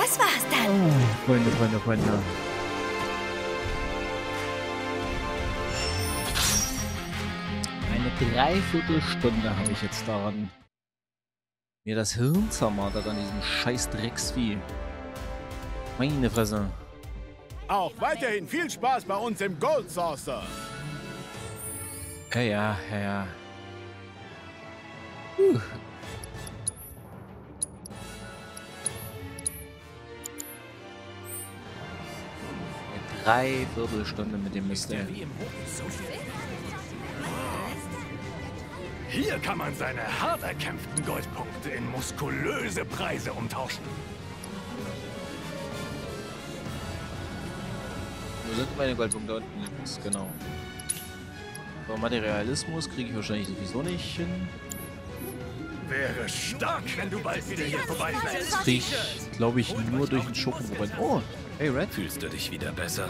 das war's dann. Oh, Freunde. Eine Dreiviertelstunde habe ich jetzt daran, mir das Hirn zermartert an diesem scheiß Drecksvieh. Meine Fresse. Auch weiterhin viel Spaß bei uns im Gold Saucer. Ja. Eine Dreiviertelstunde mit dem Mist, ey. Hier kann man seine hart erkämpften Goldpunkte in muskulöse Preise umtauschen. Wo sind meine Goldpunkte unten? Links, genau. Aber Materialismus kriege ich wahrscheinlich sowieso nicht hin. Wäre stark, wenn du bald wieder hier vorbeifällst. Das kriege ich, glaube ich, nur durch den Schokobrot. Oh, hey Red. Fühlst du dich wieder besser?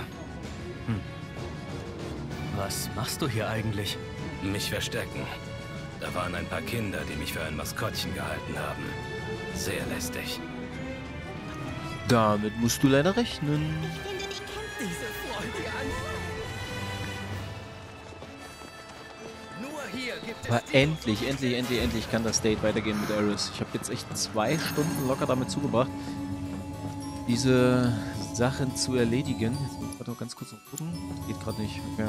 Was machst du hier eigentlich? Mich verstecken. Da waren ein paar Kinder, die mich für ein Maskottchen gehalten haben. Sehr lästig. Damit musst du leider rechnen. Diese Freude an. Nur hier gibt Aber endlich kann das Date weitergehen mit Aris. Ich habe jetzt echt 2 Stunden locker damit zugebracht, diese Sachen zu erledigen. Jetzt muss ich gerade noch ganz kurz noch gucken. Geht gerade nicht. Okay.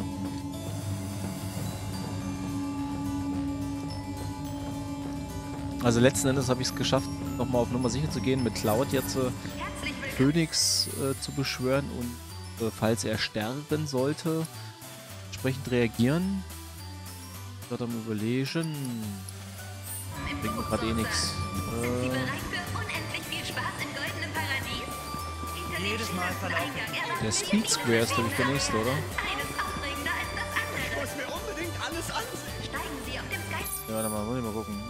Also letzten Endes habe ich es geschafft, nochmal auf Nummer sicher zu gehen, mit Cloud jetzt Phoenix zu beschwören und falls er sterben sollte, entsprechend reagieren. Gerade am Überlegen. Bringt mir gerade eh nichts. Sind Sie bereit für unendlich viel Spaß im goldenen Paradies? Jedes Mal verlaufen. Der Speed Square ist, glaube ich, der nächste, oder? Eines aufregender als das andere. Ich muss mir unbedingt alles ansehen. Steigen Sie auf dem Sky. Ja, warte mal, muss ich mal gucken.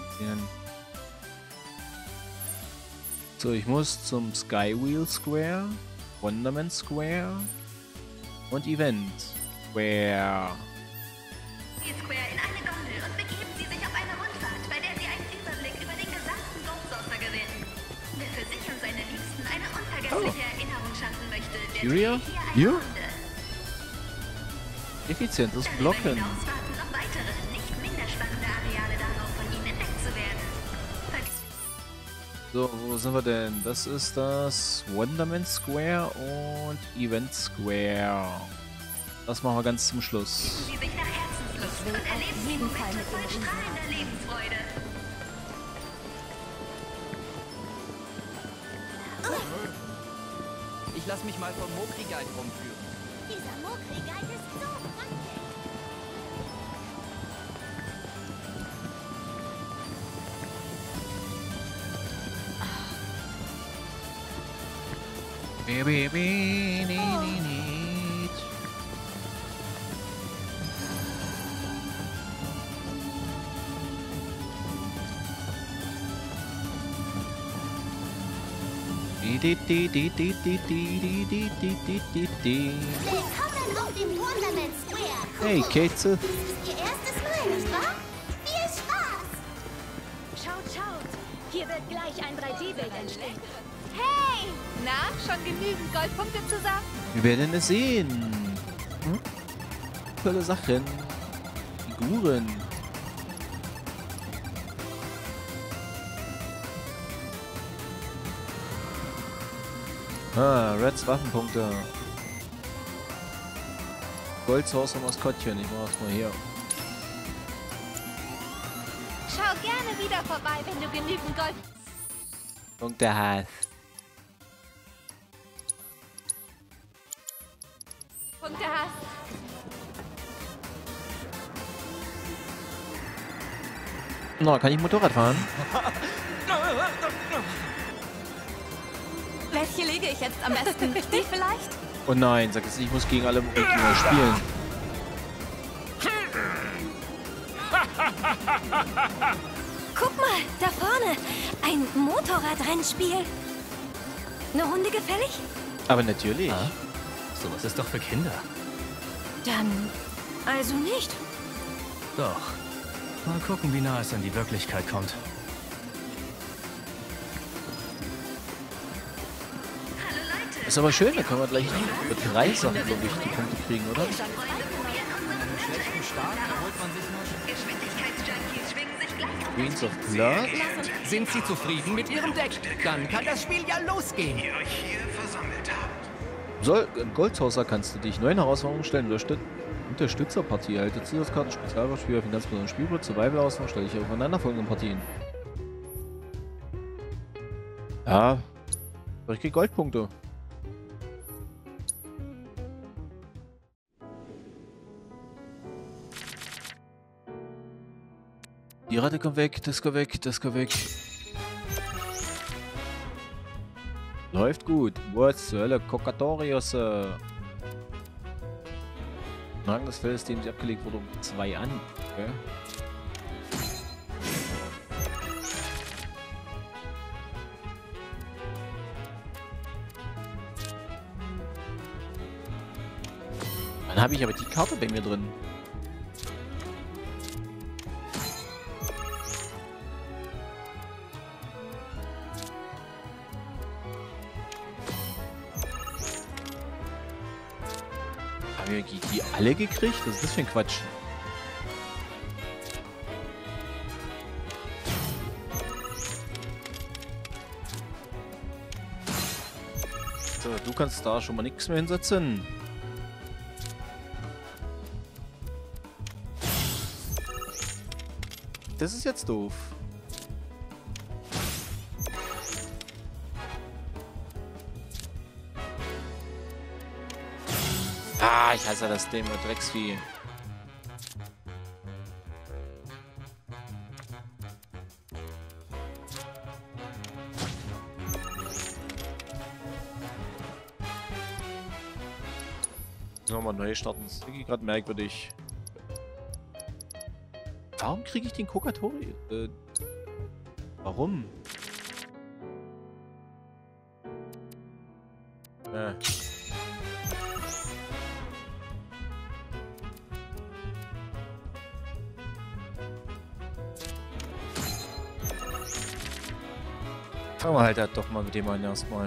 So, ich muss zum Skywheel Square, Wonderman Square und Event Square. Square in eine Gondel und begeben Sie sich auf eine Rundfahrt, bei der Sie einen Überblick über den gesamten Goldsourcer gewinnen. Wer für sich und seine Liebsten eine unvergessliche Erinnerung schaffen möchte, der Julia? dreht hier Hier? eine Runde. Effizientes Darüber Blocken. hinaus warten noch weitere, nicht minder spannende Areale darauf, von Ihnen entdeckt zu werden. So, wo sind wir denn? Das ist das Wonderman Square und Event Square. Das machen wir ganz zum Schluss. Sie sich nach Herzenslust und erleben Sie Momente voll strahlender Lebensfreude. Ich lass mich mal vom Mokri-Guide rumführen. Dieser Mokri-Guide ist so praktisch. Willkommen auf dem Wonderman Square. Hey, Kätze. Das ist Ihr erstes Mal, nicht wahr? Viel Spaß! Schaut! Hier wird gleich ein 3D-Bild entstehen. Hey! Na, schon genügend Goldpunkte zusammen? Wir werden es sehen. Hm? Tolle Sachen. Figuren. Ah, Reds Waffenpunkte. Goldsource und Maskottchen. Ich mach's mal hier. Schau gerne wieder vorbei, wenn du genügend Punkte hast. Goldpunkte hast. Na, kann ich Motorrad fahren? Welche lege ich jetzt am besten? Die vielleicht? Oh nein, sag es nicht, ich muss gegen alle Gegner spielen. Guck mal, da vorne. Ein Motorradrennspiel. Eine Runde gefällig? Aber natürlich. Sowas ist doch für Kinder. Dann also nicht. Doch. Mal gucken, wie nah es an die Wirklichkeit kommt. Ist aber schön, da können wir gleich für 3 Sachen, glaube ich, die Punkte kriegen, oder? Einen schlechten Start erholt man sich nur. Geschwindigkeitsjunkies schwingen sich gleich. Queens of Blood. Sind Sie zufrieden mit Ihrem Deck? Dann kann das Spiel ja losgehen. Im Goldsaucer kannst du dich neuen Herausforderungen stellen. Unterstützerpartie. Erhalte Zusatzkarten, Spezialspiel auf ein ganz besonderes Spielbrett, Survival-Herausforderungen, stelle ich aufeinanderfolgende Partien. Ja, ich krieg Goldpunkte. Die Ratte kommt weg, das kommt weg, das kommt weg. Läuft gut. Was zur Hölle? Kokatorius. Rang des Feldes, dem sie abgelegt wurde, um 2 an. Okay. Dann habe ich aber die Karte bei mir drin. Haben wir die alle gekriegt? Was ist das für ein Quatsch? So, du kannst da schon mal nichts mehr hinsetzen. Das ist jetzt doof. Ah, ich hasse das Ding mit Drecksvieh. Nochmal neu starten. Das ist wirklich gerade merkwürdig. Warum kriege ich den Kokatori? Warum? Fangen wir halt doch mal mit dem an erstmal.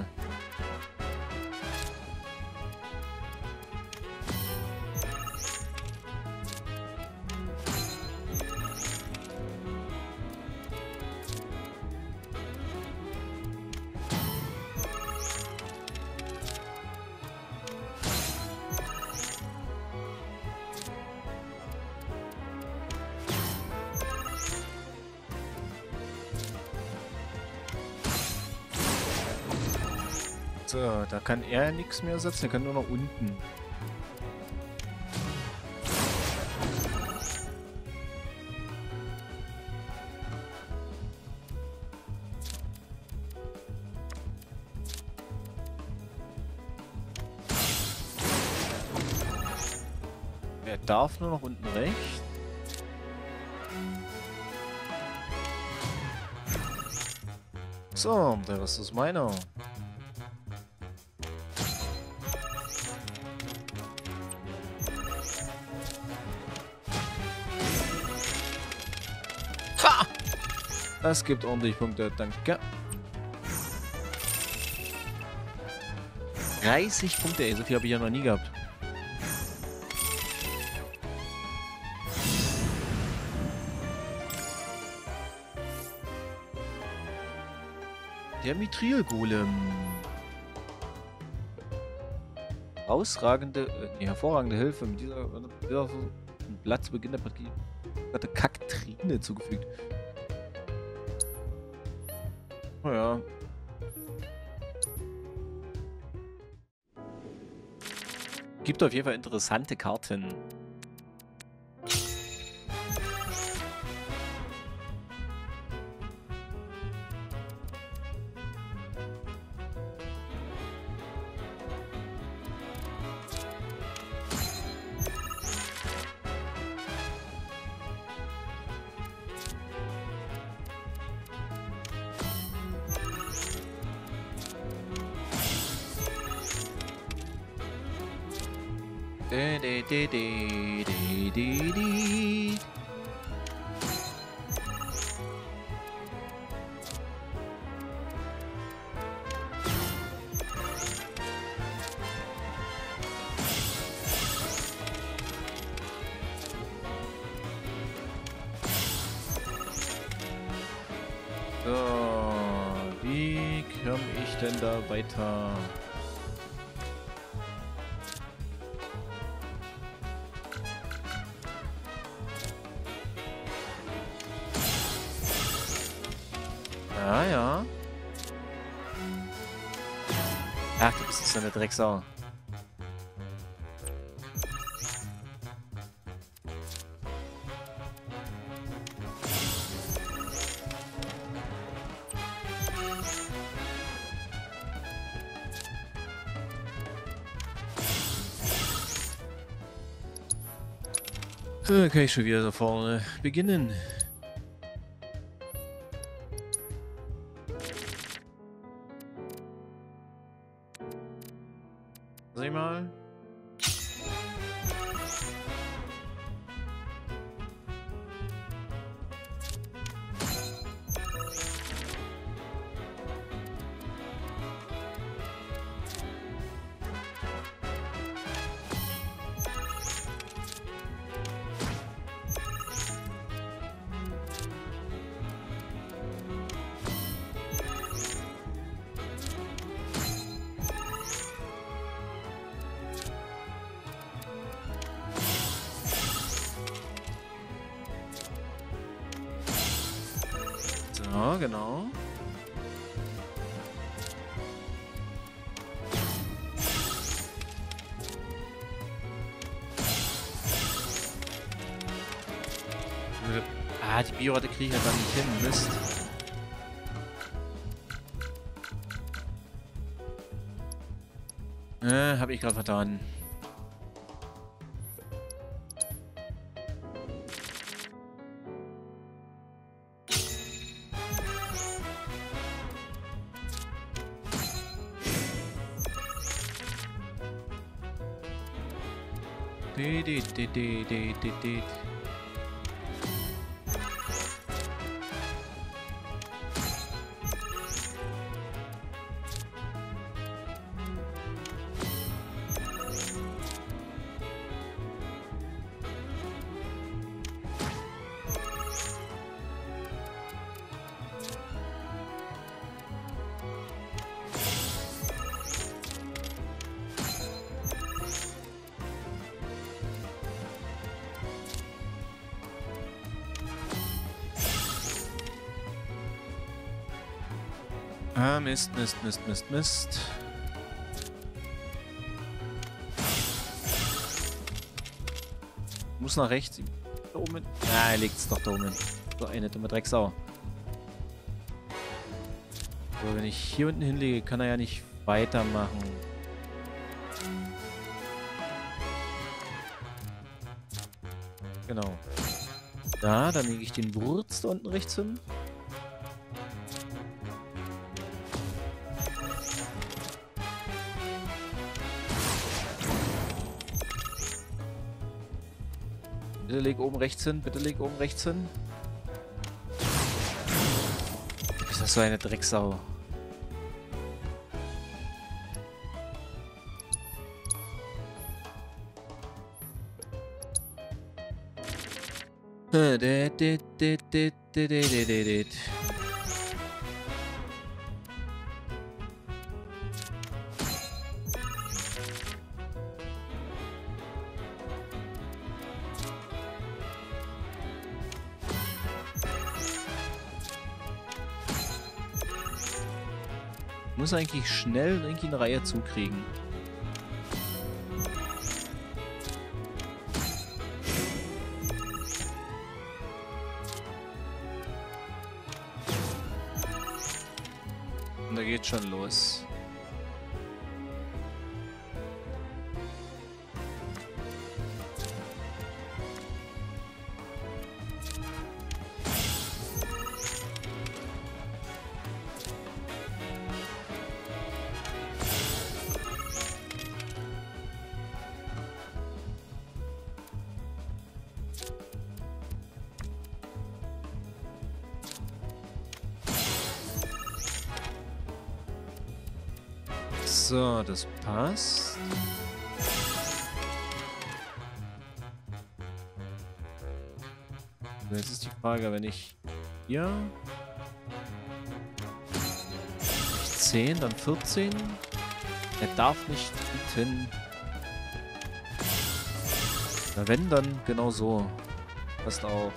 So, da kann er nichts mehr setzen, er kann nur noch unten. Er darf nur noch unten rechts. So, der Rest ist meiner. Das gibt ordentlich Punkte, danke. 30 Punkte, ey, so viel habe ich ja noch nie gehabt. Der Mithril-Golem. Hervorragende Hilfe. Mit dieser Blatt zu Beginn der Partie hatte Kaktrine zugefügt. Oh ja. Gibt auf jeden Fall interessante Karten. So, wie komme ich denn da weiter? Ja, ja. Ach, du bist so eine Drecksau. Okay, schon wieder da vorne beginnen. Sag mal. So, genau. Ah, die Bioratte kriege ich ja dann nicht hin. Mist. Habe ich gerade vertan. Ah, Mist, Mist, Mist, Mist, Mist. Muss nach rechts. Da oben. Ah, er legt es doch da oben. So eine dumme Drecksau. So, wenn ich hier unten hinlege, kann er ja nicht weitermachen. Genau. Da, dann lege ich den Wurz da unten rechts hin. Bitte leg oben rechts hin, bitte leg oben rechts hin. Ist das so eine Drecksau? Muss eigentlich schnell irgendwie eine Reihe zukriegen. Und da geht's schon los. So, das passt. Jetzt ist die Frage, wenn ich hier 10, dann 14. Er darf nicht bieten. Na wenn, dann genau so. Passt auch.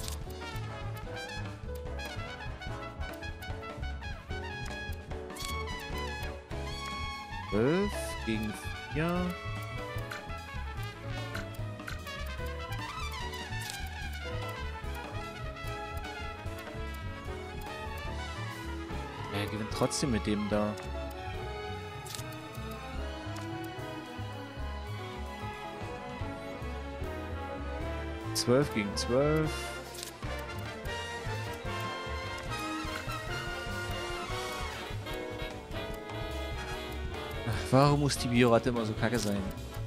Gegen 4. Er gewinnt trotzdem mit dem da. Gegen 12. Ach, warum muss die Bioratte immer so kacke sein?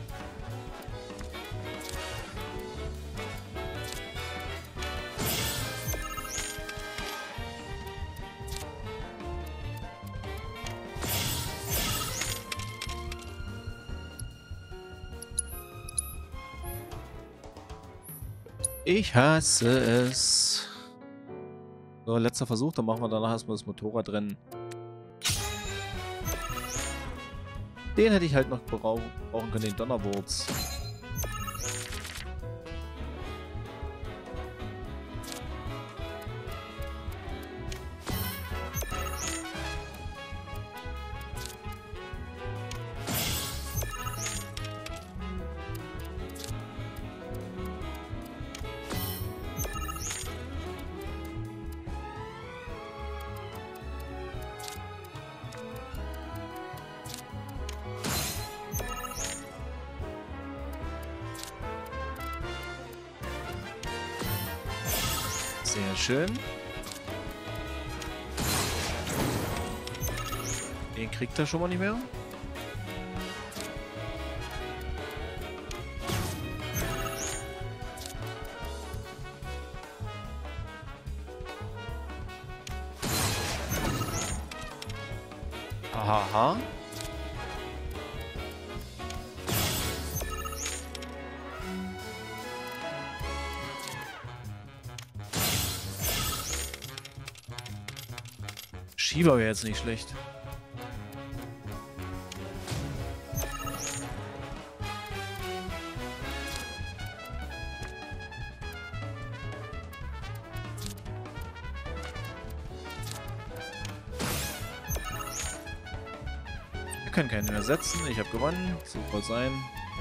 Ich hasse es. So, letzter Versuch, dann machen wir danach erstmal das Motorradrennen. Den hätte ich halt noch brauchen können, den Donnerwurz. Sehr schön. Den kriegt er schon mal nicht mehr. Aha. Schieber wäre jetzt nicht schlecht. Wir können keinen mehr setzen. Ich habe gewonnen. So soll sein.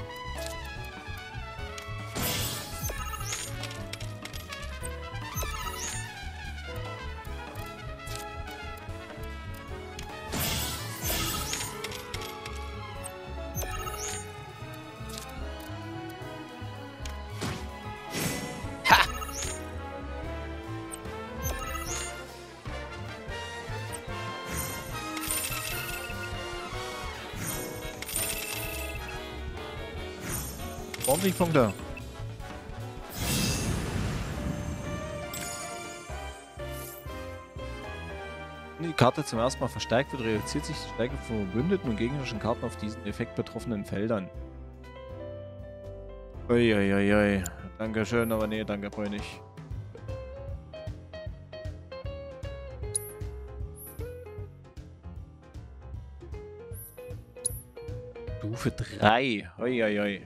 Ordentlich Punkte. Wenn die Karte zum ersten Mal verstärkt wird, reduziert sich die Stärke von verbündeten und gegnerischen Karten auf diesen Effekt betroffenen Feldern. Uiuiui. Dankeschön, aber nee, danke, brauche ich nicht. Stufe 3. Uiuiui.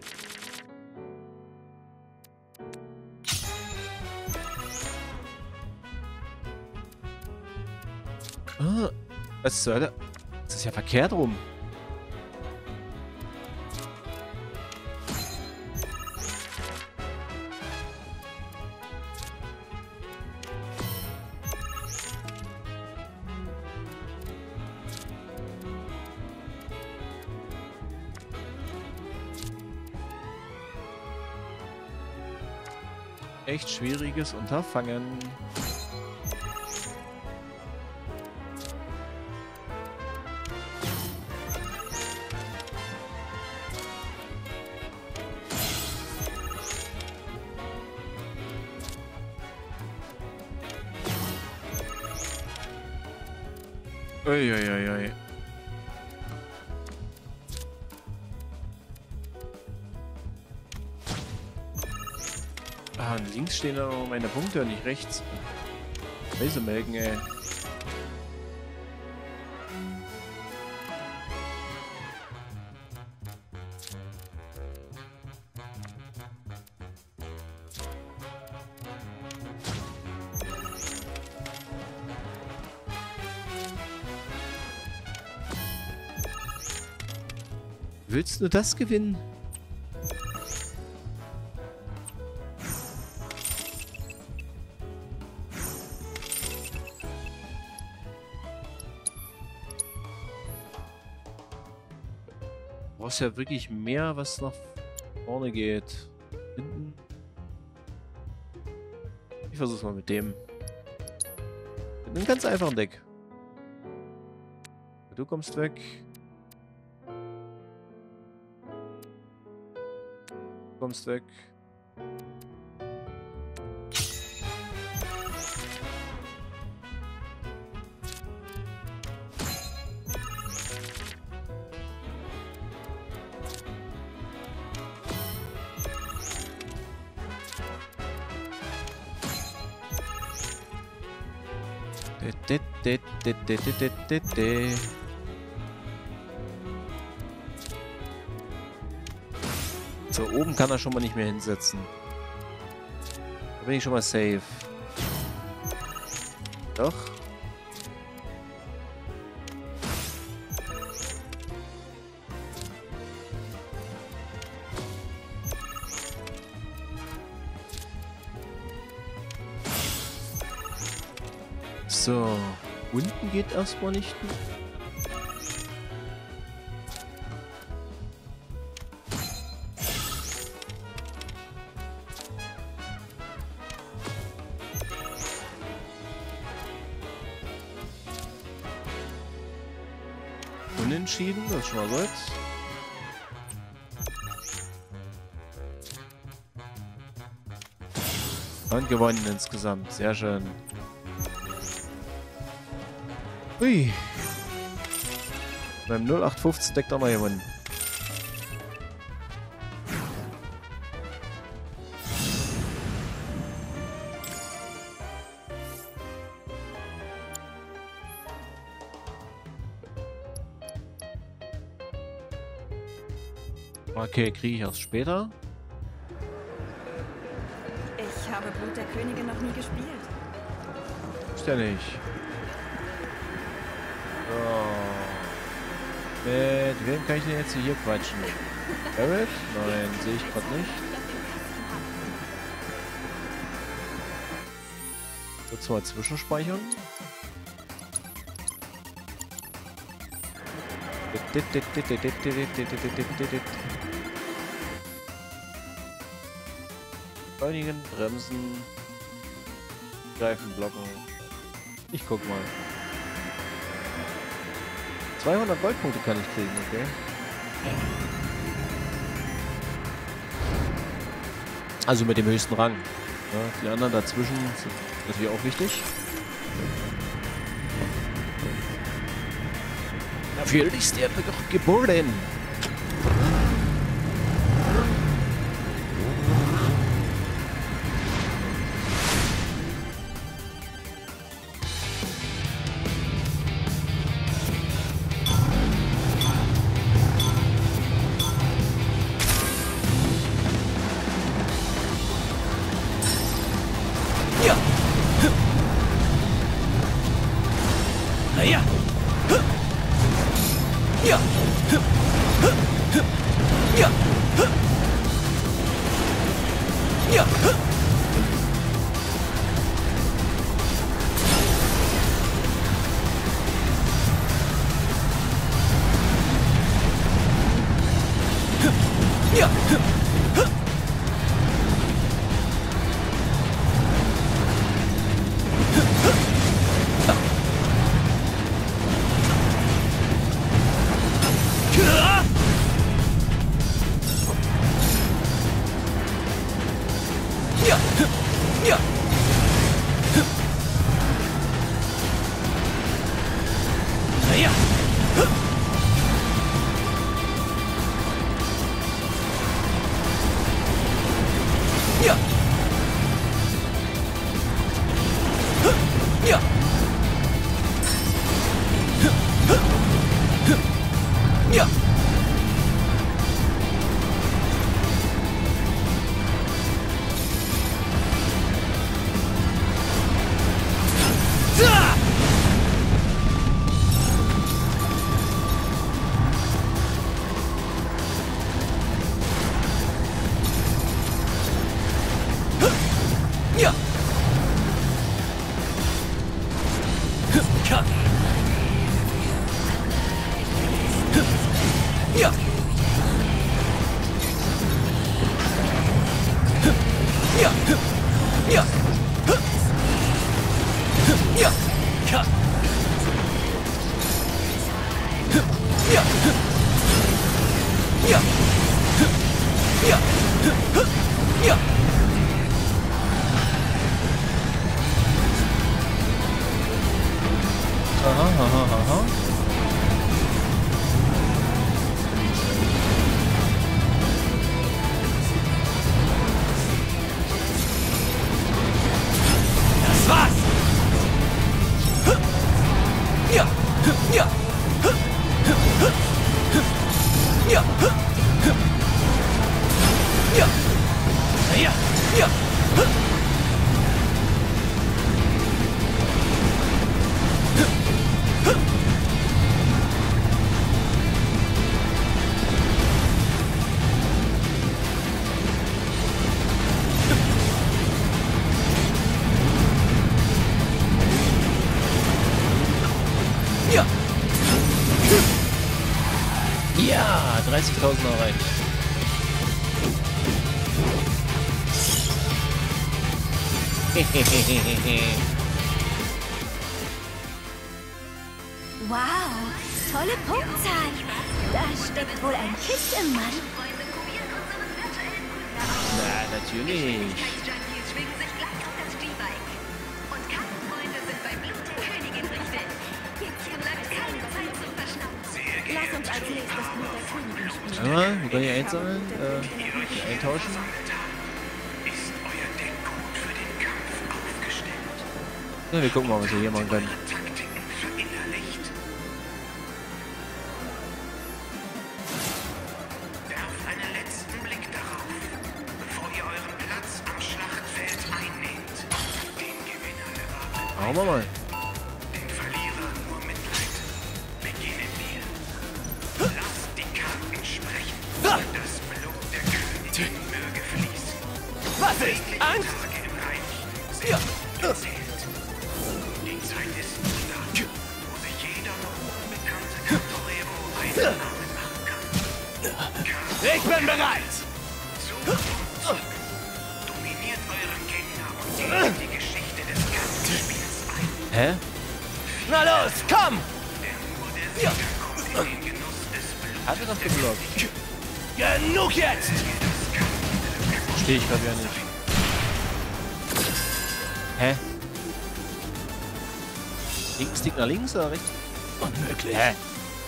Was soll das? Das ist ja verkehrt rum. Echt schwieriges Unterfangen. Uiuiui. Ah, und links stehen aber meine Punkte und nicht rechts. Weise melken, ey. Willst du das gewinnen? Du brauchst ja wirklich mehr, was nach vorne geht. Hinten. Ich versuch's mal mit dem. Mit einem ganz einfachen Deck. Du kommst weg. Du kommst weg. So, oben kann er schon mal nicht mehr hinsetzen. Da bin ich schon mal safe. Doch. So, unten geht erstmal nicht. Unentschieden, das ist schon mal gut. Und gewonnen insgesamt, sehr schön. Ui. Beim 0815 Deck haben wir gewonnen. Okay, kriege ich erst später. Ich habe Blut der Königin noch nie gespielt. Ist ja nicht. So. Mit wem kann ich denn jetzt hier quatschen? Barrett? Nein, sehe ich gerade nicht. Kurz mal zwischenspeichern. Beschleunigen, bremsen, greifen, blocken. Ich guck mal. 200 Goldpunkte kann ich kriegen, okay. Also mit dem höchsten Rang. Ja, die anderen dazwischen sind natürlich auch wichtig. Dafür ist er doch geboren. Ja. Ja. Ja. Ja. Ja. Ja. Ja. Ja. Ja. Aha, aha, aha. Das war's. Ja. Ja. Ja. Ja. Ja. Ja. Ja. Ja, 30.000 erreicht. Wow, tolle Punktzahl. Da steckt wohl ein Kiss im Mann. Na, natürlich. Junkies schwingen sich gleich auf das G-Bike. Und Kartenfreunde sind bei Blut der Königin richtig. Hier bleibt keine Zeit zum Verschnappen. Lass uns als nächstes Blut der Königin spielen. Warte mal, wir können hier einsammeln. Eintauschen. Ist euer Deckcode für den Kampf aufgestellt? Ja, wir gucken mal, was wir hier machen können. Taktiken verinnerlicht? Werft einen letzten Blick darauf, bevor ihr euren Platz am Schlachtfeld einnehmt. Den Gewinner erwartet. Schauen wir mal. Den Verlierer nur Mitleid. Beginnen wir. Lasst die Karten sprechen. Das Blut der Königin möge fließen. Was ist? Angst? Tage im Reich sind Ja. gezählt. Die Zeit ist nun da, wo sich jeder noch unbekannte Torero einen Namen machen kann. Ich bin bereit. Zug um Zug. Dominiert euren Gegner und geht die Geschichte des Kartenspiels ein. Hä? Na los, komm. Denn nur der Sieger kommt in den Genuss des Bluts. Hat er das geblockt? Genug jetzt. Verstehe ich gerade ja nicht. Hä? Stick nach links oder rechts? Unmöglich. Hä?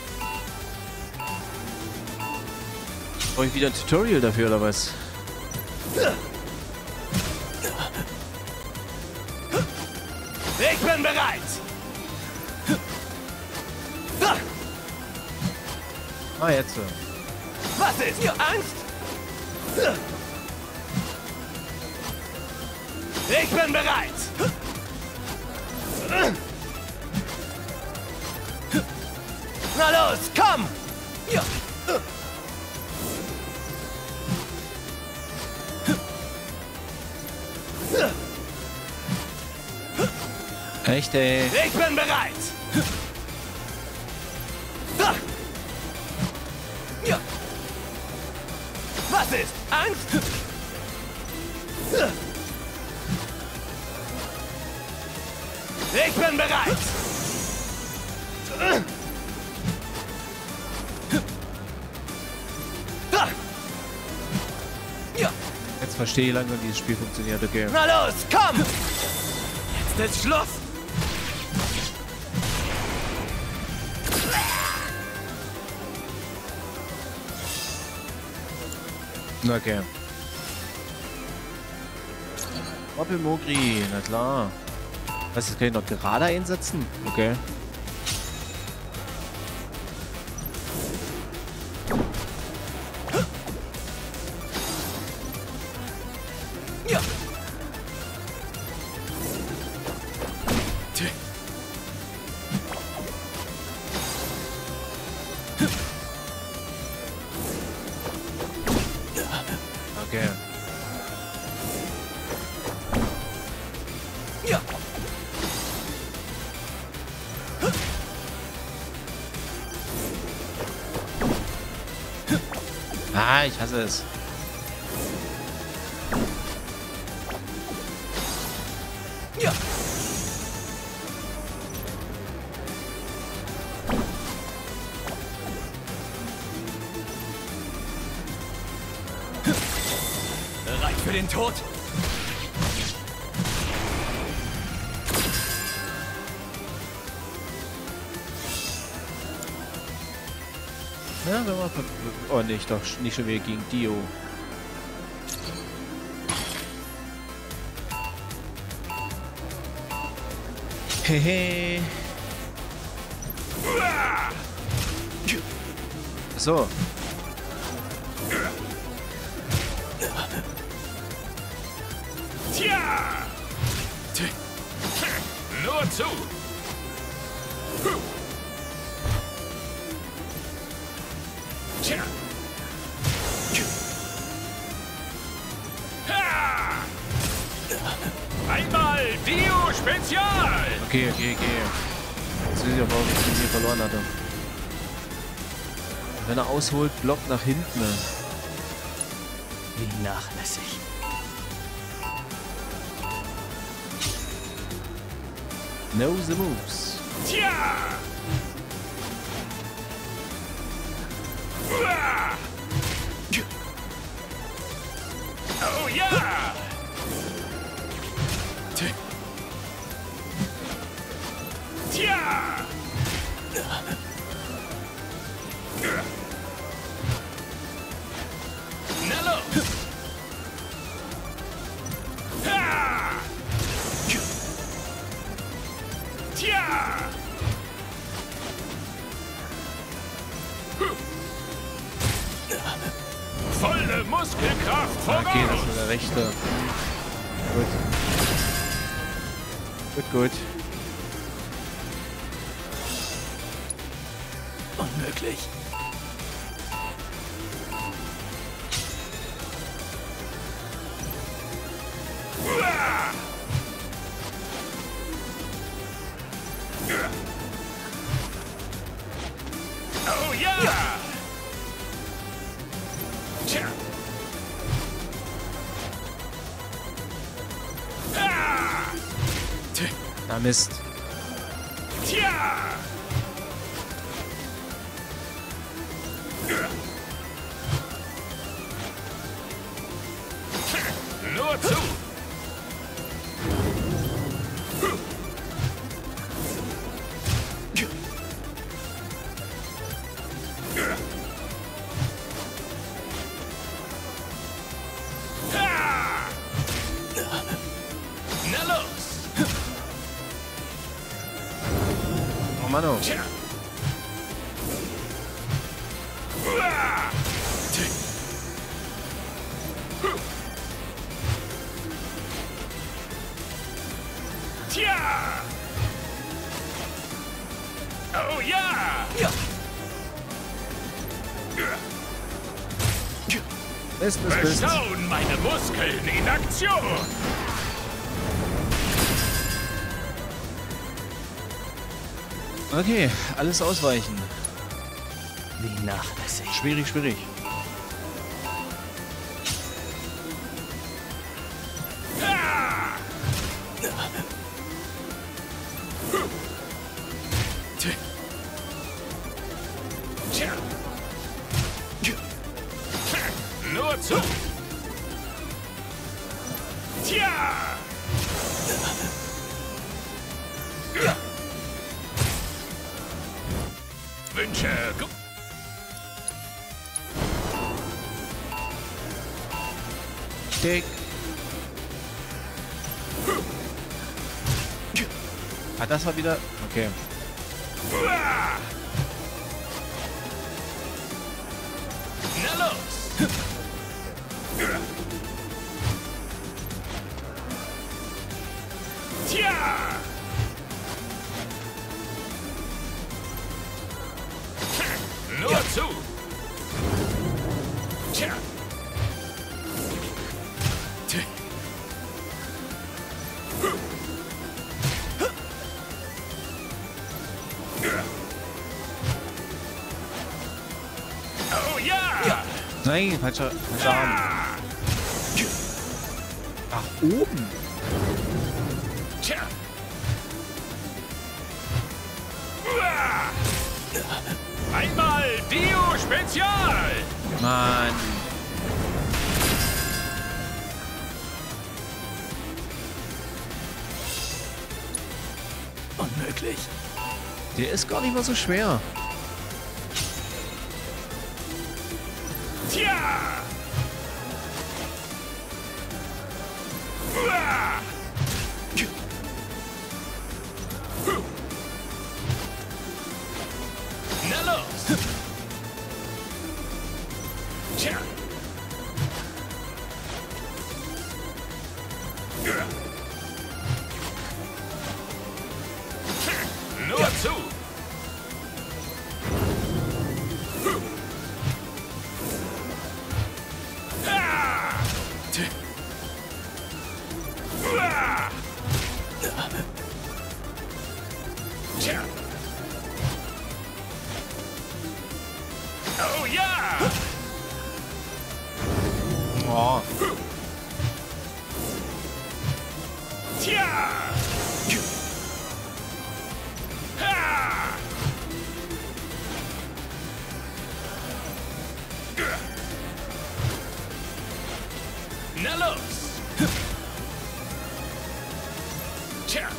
Brauche ich wieder ein Tutorial dafür oder was? Ich bin bereit. Ah, jetzt so. Was ist? Angst? Ich bin bereit. Na los, komm. Ja. Echt, ey. Ich bin bereit. Ja. Was ist? Angst? Ich bin bereit. Ja. Jetzt verstehe ich langsam, wie dieses Spiel funktioniert, okay. Na los, komm. Jetzt ist Schluss. Okay. Moppelmogri, na klar. Was, jetzt kann ich noch gerade einsetzen? Okay. Ja. Okay. Ja. Ah, ich hasse es. Ja. Bereit für den Tod? Ja, wenn man... Oh, nicht, doch nicht schon wieder gegen Dio. Hehe. So. Tja! Nur zu! Tja! Ha! Einmal Dio Spezial! Okay. Jetzt weiß ich auch, warum ich ihn hier verloren hatte. Wenn er ausholt, blockt nach hinten. Wie nachlässig. Know the moves. Tja! Uah! Oh ja! Tja! Na los! Ha! Tja! Volle Muskelkraft voraus! Okay, das war der rechte. Gut. Unmöglich. Uah! Oh ja! Tja! Ha! Na Mist. Tja! Nur zu! Ha! Na los! Oh Mann, oh. Tja! Uah! Tja! Oh ja! Ja. Mist. Beschauen meine Muskeln in Aktion! Okay, alles ausweichen. Wie nachlässig. Schwierig. Ha! Tja! Nur zu! Tja! Wünsche gut. Dick. Ah, das war wieder... Okay. Uah! Na los! Tja! Nur zu! Tja! Oh ja! Nein, falscher Arm. Ach, oben. Tja. Einmal Dio Spezial! Mann. Unmöglich. Der ist gar nicht mal so schwer. Tja! Na los! Tja! Nur zu! Tja! Oh ja! Oh. Tja! Ha! Na los! Tja!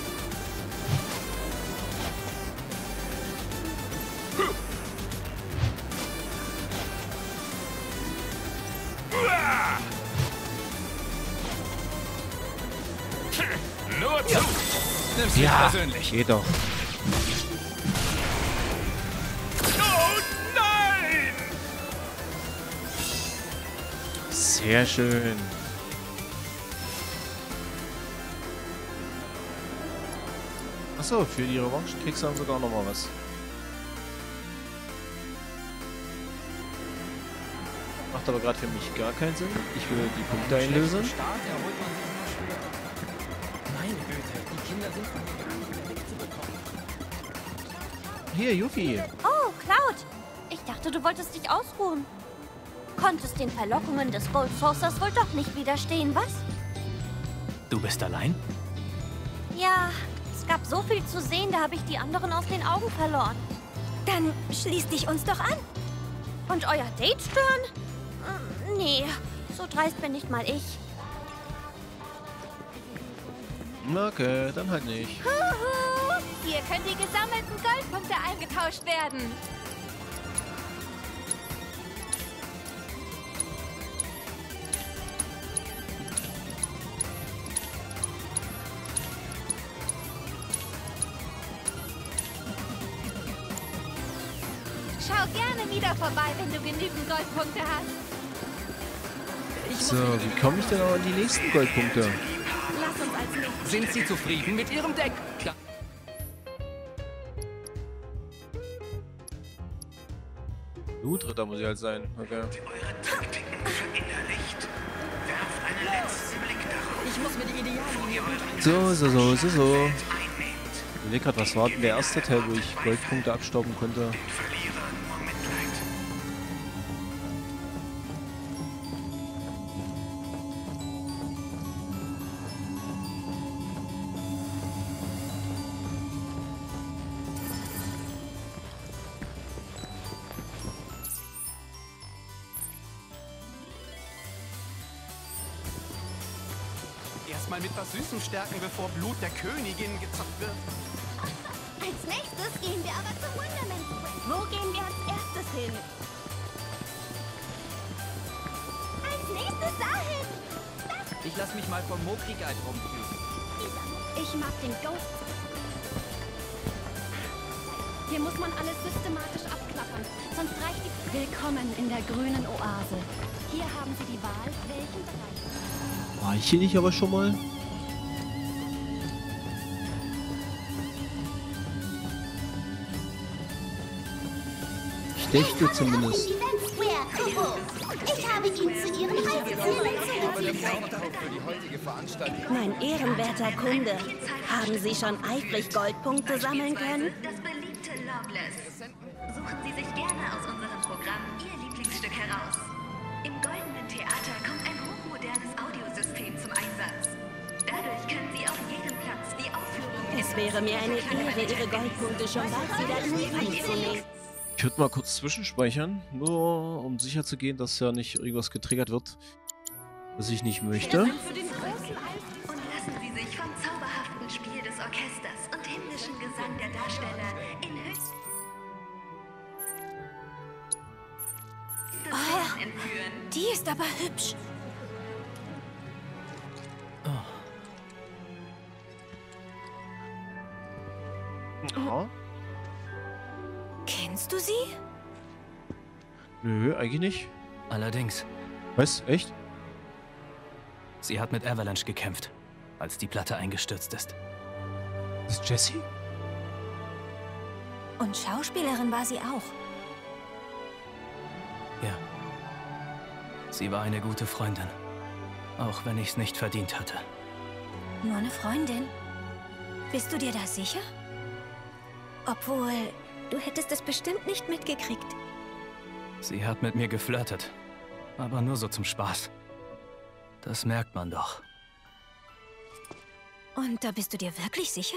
Nur zu! Nimm's nicht Ja, persönlich. geht doch. Oh nein! Sehr schön. Achso, für die Revanche kriegst du dann sogar noch mal was. Macht aber gerade für mich gar keinen Sinn. Ich will die Punkte einlösen. Hier, Yuffie. Oh, Cloud. Ich dachte, du wolltest dich ausruhen. Konntest den Verlockungen des Gold Saucers wohl doch nicht widerstehen, was? Du bist allein? Ja, es gab so viel zu sehen, da habe ich die anderen aus den Augen verloren. Dann schließ dich uns doch an. Und euer Date stören? Nee, so dreist bin nicht mal ich. Okay, dann halt nicht. Huhu! Hier können die gesammelten Goldpunkte eingetauscht werden. Schau gerne wieder vorbei, wenn du genügend Goldpunkte hast. So, wie komme ich denn auch an die nächsten Goldpunkte? Lass uns als nächstes. Sind Sie zufrieden mit Ihrem Deck? Da Blutritter muss ich halt sein. Okay. Eure Taktiken verinnerlicht. Werft einen letzten Blick darauf. Ich muss mir die Ideallinie So. einnehmt. Ich überleg grad, was war denn der erste Teil, wo ich Goldpunkte abstauben konnte? Den Verlierer nur Mitleid. erstmal mit was Süßem stärken, bevor Blut der Königin gezockt wird. Als nächstes gehen wir aber zum Wonderland Square. Wo gehen wir als erstes hin? Als nächstes dahin. Ich lass mich mal vom Mokri Guide rumführen. Ich mag den Ghost. Hier muss man alles systematisch abklappern, sonst reicht die... Willkommen in der grünen Oase. Hier haben Sie die Wahl, welchen Bereich... War ich hier nicht aber schon mal? Ich dächte zumindest. Ich habe ihn zu Ihren Reisezielen Mein ehrenwerter Kunde, haben Sie schon eifrig Goldpunkte sammeln können? Das beliebte Loveless. Suchen Sie sich gerne aus unserem Programm Ihr Lieblingsstück heraus. Es wäre mir eine Ehre, Ihre Goldpunkte schon bald wieder in die Hand zu nehmen. Ich würde mal kurz zwischenspeichern, nur um sicher zu gehen, dass ja nicht irgendwas getriggert wird, was ich nicht möchte. Und lassen Sie sich vom zauberhaften Spiel des Orchesters und himmlischen Gesang der Darsteller in höchst entführen. Die ist aber hübsch. Ja. Kennst du sie? Nö, eigentlich nicht. Allerdings, Was? Echt? sie hat mit Avalanche gekämpft, als die Platte eingestürzt ist. Das ist Jessie? Und Schauspielerin war sie auch. Ja. Sie war eine gute Freundin. Auch wenn ich es nicht verdient hatte. Nur eine Freundin? Bist du dir da sicher? Obwohl, du hättest es bestimmt nicht mitgekriegt. Sie hat mit mir geflirtet. Aber nur so zum Spaß. Das merkt man doch. Und da bist du dir wirklich sicher?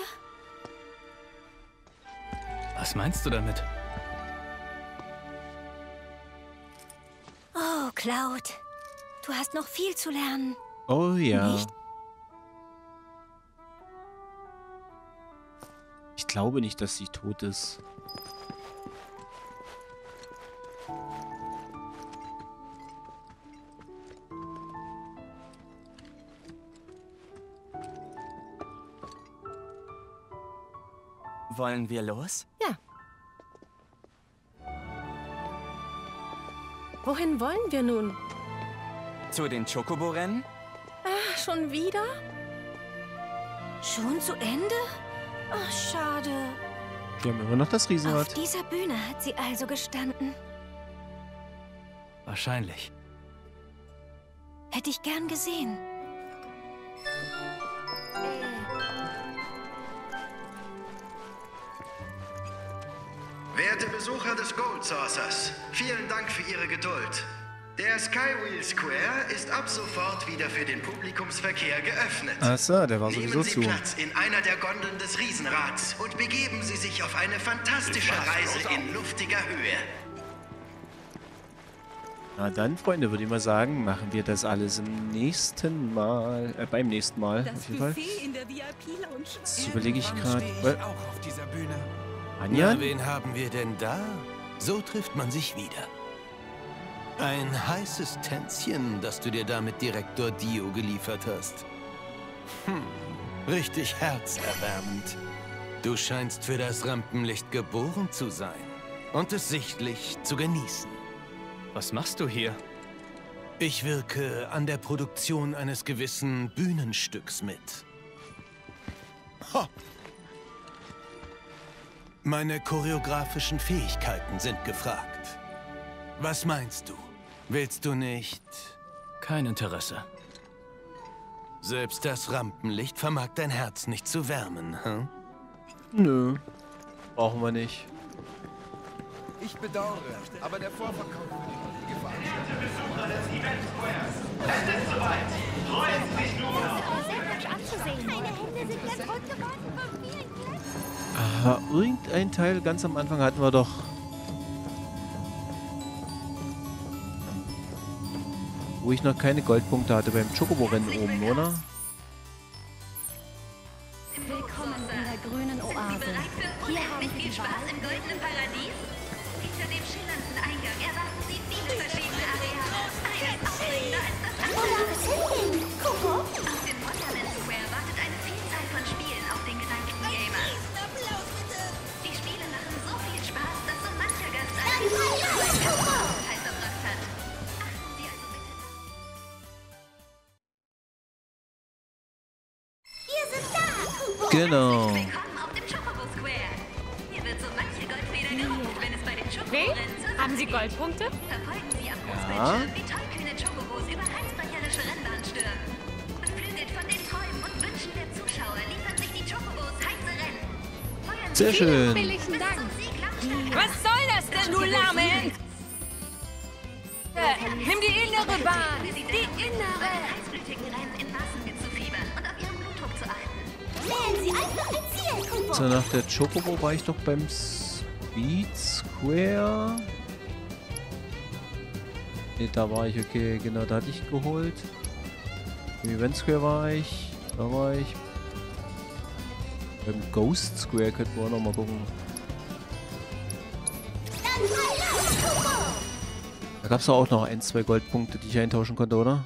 Was meinst du damit? Oh, Cloud. Du hast noch viel zu lernen. Oh ja. Nicht? Ich glaube nicht, dass sie tot ist. Wollen wir los? Ja. Wohin wollen wir nun? Zu den Chocobo-Rennen? Ah, schon wieder? Schon zu Ende? Ach, schade. Wir haben immer noch das Auf Riesenrad. dieser Bühne hat sie also gestanden. Wahrscheinlich. Hätte ich gern gesehen. Werte Besucher des Gold Saucers, vielen Dank für Ihre Geduld. Der Skywheel Square ist ab sofort wieder für den Publikumsverkehr geöffnet. Achso, der war sowieso Nehmen Sie zu. Platz in einer der Gondeln des Riesenrads und begeben Sie sich auf eine fantastische Reise in luftiger Höhe. Na dann, Freunde, würde ich mal sagen, machen wir das alles beim nächsten Mal, auf jeden Fall. in der VIP-Lounge. Jetzt überlege ich gerade. Auch auf dieser Bühne. Anja? Na, wen haben wir denn da? So trifft man sich wieder. Ein heißes Tänzchen, das du dir da mit Direktor Dio geliefert hast. Richtig herzerwärmend. Du scheinst für das Rampenlicht geboren zu sein und es sichtlich zu genießen. Was machst du hier? Ich wirke an der Produktion eines gewissen Bühnenstücks mit. Ha! Meine choreografischen Fähigkeiten sind gefragt. Was meinst du? Willst du nicht? Kein Interesse. Selbst das Rampenlicht vermag dein Herz nicht zu wärmen, hm? Nö. Brauchen wir nicht. Ich bedauere, aber der Vorverkauf für die heutige Anzusehen. Meine Hände sind ganz rot geworden von vielen Klätzen. Aha, irgendein Teil ganz am Anfang hatten wir doch. Wo ich noch keine Goldpunkte hatte beim Chocobo-Rennen oben, oder? Willkommen in der grünen Oase. Hier haben Sie Viel Spaß im goldenen Paradies? Hinter dem schillernden Eingang erwarten Sie viele verschiedene Areale. Eines aufregender als das andere. Auf dem Wonderland Square wartet eine Vielzahl von Spielen auf den geneigten Gamer. Die Spiele machen so viel Spaß, dass so mancher Gast einen Zeit verbracht hat. Achten Sie also bitte. Wir sind da! Genau. Willkommen auf dem Chocobo Square. Hier wird so manche Goldfeder gerupft, wenn es bei den Chocobo-Rennen zur Haben Sie Sache geht. Goldpunkte? Verfolgen Sie am Großbildschirm, wie tollkühne Chocobos über halsbrecherische Rennbahn stürmen. Beflügelt von den Träumen und Wünschen der Zuschauer liefern sich die Chocobos heiße Rennen. Feuern Sehr Sie schön. Billigen Dank. Was soll das denn, du Lahme? Nimm die innere Bahn! Die innere! Heißblütigen Rennen in Maßen mitzufiebern und auf Ihren Blutdruck zu achten. Wählen Sie einfach ein Ziel So, nach der Chocobo war ich doch beim Speed Square. Ne, da war ich, okay, genau, da hatte ich geholt. Im Event Square war ich. Da war ich. Beim Ghost Square könnten wir auch noch mal gucken. Da gab es auch noch 1, 2 Goldpunkte, die ich eintauschen konnte, oder?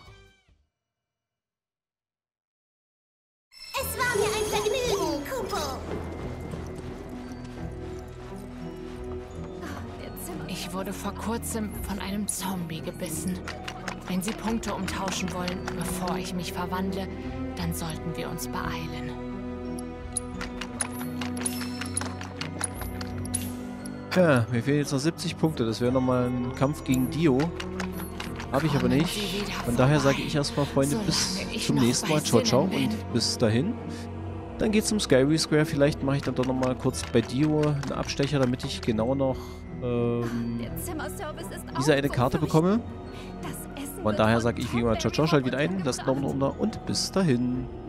Es war mir ein Vergnügen, Kupo. Ich wurde vor kurzem von einem Zombie gebissen. Wenn Sie Punkte umtauschen wollen, bevor ich mich verwandle, dann sollten wir uns beeilen. Ja, mir fehlen jetzt noch 70 Punkte. Das wäre nochmal ein Kampf gegen Dio. Habe ich aber nicht. Von daher sage ich erstmal, Freunde, bis zum nächsten Mal. Ciao, ciao und bis dahin. Dann geht's zum Skyway Square. Vielleicht mache ich dann doch nochmal kurz bei Dio einen Abstecher, damit ich genau noch diese eine Karte bekomme. Von daher sage ich wie immer, ciao, ciao, schalt wieder ein, lasst einen Daumen runter und bis dahin.